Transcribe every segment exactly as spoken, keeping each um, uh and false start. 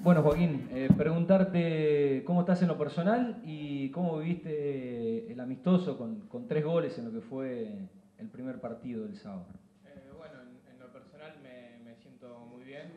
Bueno, Joaquín, eh, preguntarte cómo estás en lo personal y cómo viviste el amistoso con, con tres goles en lo que fue el primer partido del sábado. Eh, bueno, en, en lo personal me, me siento muy bien.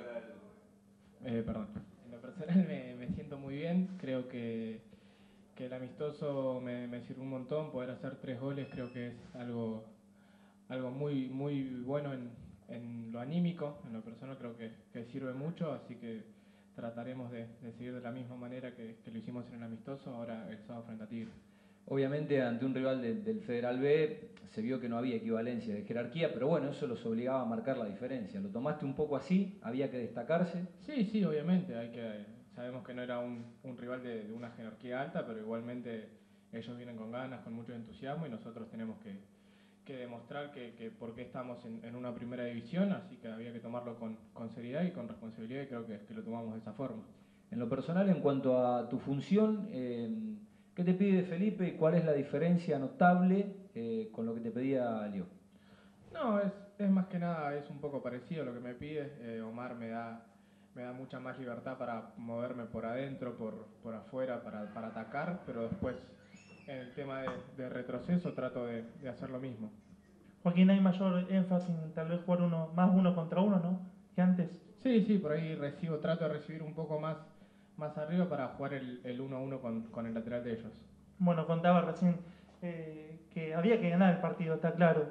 Eh, eh, perdón. En lo personal me, me siento muy bien. Creo que, que el amistoso me, me sirve un montón. Poder hacer tres goles creo que es algo, algo muy, muy bueno en, en lo anímico. En lo personal creo que, que sirve mucho, así que trataremos de, de seguir de la misma manera que, que lo hicimos en el amistoso ahora el sábado frente a Tigre. Obviamente ante un rival de, del Federal B se vio que no había equivalencia de jerarquía, pero bueno, eso los obligaba a marcar la diferencia. ¿Lo tomaste un poco así? ¿Había que destacarse? Sí, sí, obviamente. Hay que, sabemos que no era un, un rival de, de una jerarquía alta, pero igualmente ellos vienen con ganas, con mucho entusiasmo y nosotros tenemos que, que demostrar que, que por qué estamos en, en una primera división, así que había que tomarlo con, con seriedad y con responsabilidad y creo que, que lo tomamos de esa forma. En lo personal, en cuanto a tu función, eh, ¿qué te pide Felipe y cuál es la diferencia notable eh, con lo que te pedía Leo? No, es, es más que nada, es un poco parecido a lo que me pide. Eh, Omar me da, me da mucha más libertad para moverme por adentro, por, por afuera, para, para atacar, pero después en el tema de, de retroceso trato de, de hacer lo mismo. Joaquín, hay mayor énfasis en tal vez jugar uno más uno contra uno, ¿no? Que antes. Sí, sí, por ahí recibo, trato de recibir un poco más, más arriba para jugar el, el uno a uno con, con el lateral de ellos. Bueno, contaba recién eh, que había que ganar el partido, está claro.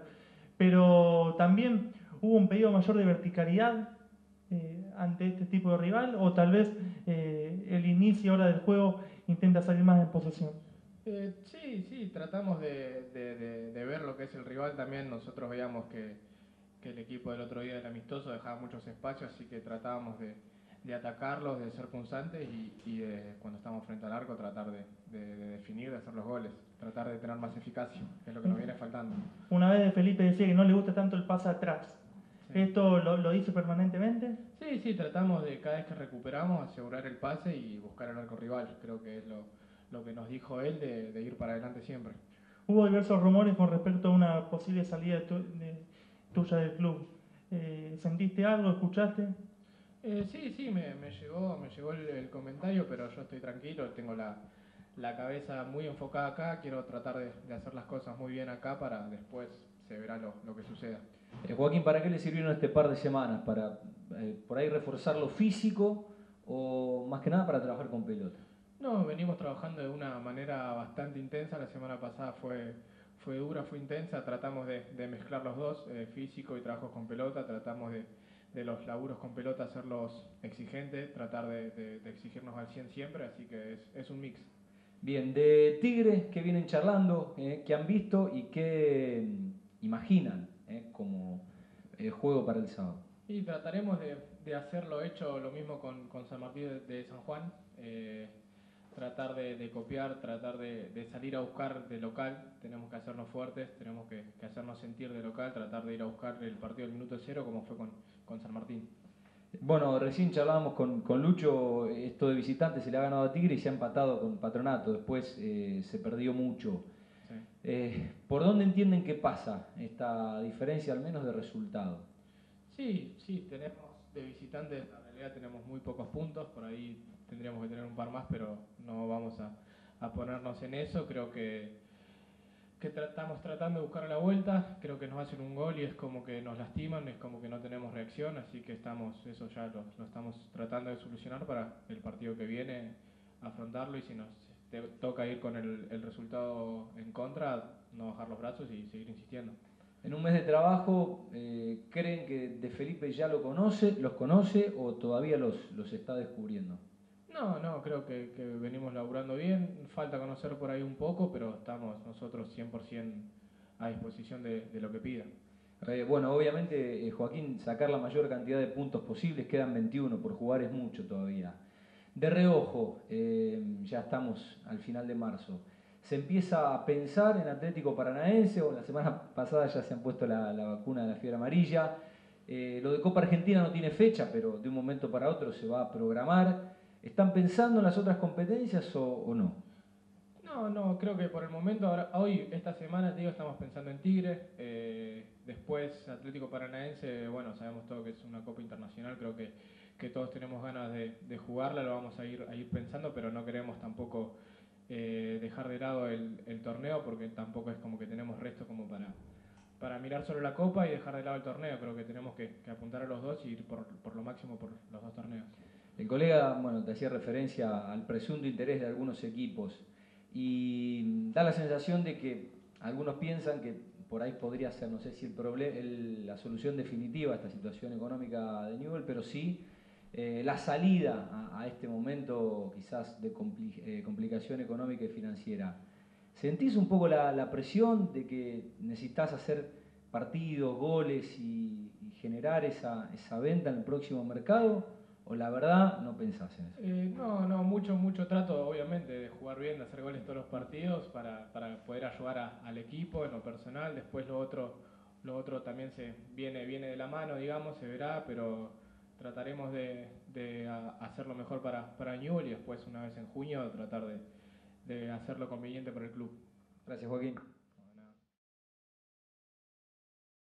Pero también hubo un pedido mayor de verticalidad eh, ante este tipo de rival, o tal vez eh, el inicio ahora del juego intenta salir más en posesión. Eh, sí, sí, tratamos de, de, de, de ver lo que es el rival también. Nosotros veíamos que, que el equipo del otro día del amistoso dejaba muchos espacios, así que tratábamos de, de atacarlos, de ser punzantes y, y de, cuando estamos frente al arco tratar de, de, de definir, de hacer los goles, tratar de tener más eficacia, que es lo que nos viene faltando. Una vez Felipe decía que no le gusta tanto el pase atrás. Sí. ¿Esto lo, lo dice permanentemente? Sí, sí, tratamos de cada vez que recuperamos asegurar el pase y buscar el arco rival. Creo que es lo, lo que nos dijo él de, de ir para adelante siempre. Hubo diversos rumores con respecto a una posible salida de tu, de, tuya del club. Eh, ¿Sentiste algo? ¿Escuchaste? Eh, sí, sí, me, me llegó, me llegó el, el comentario, pero yo estoy tranquilo, tengo la, la cabeza muy enfocada acá, quiero tratar de, de hacer las cosas muy bien acá para después se verá lo, lo que suceda. Eh, Joaquín, ¿para qué le sirvieron este par de semanas? ¿Para eh, por ahí reforzar lo físico o más que nada para trabajar con pelota? No, venimos trabajando de una manera bastante intensa, la semana pasada fue, fue dura, fue intensa, tratamos de, de mezclar los dos, eh, físico y trabajos con pelota, tratamos de, de los laburos con pelota hacerlos exigentes, tratar de, de, de exigirnos al cien siempre, así que es, es un mix. Bien, de Tigre, ¿qué vienen charlando? Eh, ¿Qué han visto y qué mm, imaginan eh, como eh, juego para el sábado? Y trataremos de, de hacerlo hecho lo mismo con, con San Martín de, de San Juan, eh, tratar de, de copiar, tratar de, de salir a buscar de local, tenemos que hacernos fuertes, tenemos que, que hacernos sentir de local, tratar de ir a buscar el partido del minuto cero como fue con, con San Martín. Bueno, recién charlábamos con, con Lucho, esto de visitante se le ha ganado a Tigre y se ha empatado con Patronato, después eh, se perdió mucho. Sí. Eh, ¿Por dónde entienden que pasa esta diferencia, al menos de resultado? Sí, sí, tenemos de visitantes, en realidad tenemos muy pocos puntos, por ahí tendríamos que tener un par más, pero no vamos a, a ponernos en eso, creo que, que estamos tratando de buscar la vuelta, creo que nos hacen un gol y es como que nos lastiman, es como que no tenemos reacción, así que estamos, eso ya lo, lo estamos tratando de solucionar para el partido que viene, afrontarlo y si nos te, toca ir con el, el resultado en contra, no bajar los brazos y seguir insistiendo. En un mes de trabajo, eh, ¿creen que De Felipe ya lo conoce, los conoce o todavía los, los está descubriendo? No, no, creo que, que venimos laburando bien, falta conocer por ahí un poco, pero estamos nosotros cien por ciento a disposición de, de lo que pida. Eh, bueno, obviamente, eh, Joaquín, sacar la mayor cantidad de puntos posibles, quedan veintiuno, por jugar es mucho todavía. De reojo, eh, ya estamos al final de marzo. ¿Se empieza a pensar en Atlético Paranaense o la semana pasada ya se han puesto la, la vacuna de la fiebre amarilla? Eh, lo de Copa Argentina no tiene fecha, pero de un momento para otro se va a programar. ¿Están pensando en las otras competencias o, o no? No, No, no, creo que por el momento, ahora, hoy, esta semana, te digo, estamos pensando en Tigre. Eh, después, Atlético Paranaense, bueno, sabemos todo que es una Copa Internacional, creo que, que todos tenemos ganas de, de jugarla, lo vamos a ir, a ir pensando, pero no queremos tampoco eh, dejar de lado el, el torneo, porque tampoco es como que tenemos resto como para, para mirar solo la Copa y dejar de lado el torneo. Creo que tenemos que, que apuntar a los dos y ir por, por lo máximo por los dos torneos. El colega, bueno, te hacía referencia al presunto interés de algunos equipos y da la sensación de que algunos piensan que por ahí podría ser, no sé si el problema, el, la solución definitiva a esta situación económica de Newell, pero sí eh, la salida a, a este momento quizás de compli eh, complicación económica y financiera. ¿Sentís un poco la, la presión de que necesitas hacer partidos, goles y, y generar esa, esa venta en el próximo mercado? ¿O la verdad no pensás en eso? Eh, no, no, mucho, mucho trato, obviamente, de jugar bien, de hacer goles todos los partidos para, para poder ayudar a, al equipo en lo personal. Después lo otro, lo otro también se viene, viene de la mano, digamos, se verá, pero trataremos de, de hacerlo mejor para, para Newell y después, una vez en junio, tratar de, de hacerlo conveniente para el club. Gracias, Joaquín.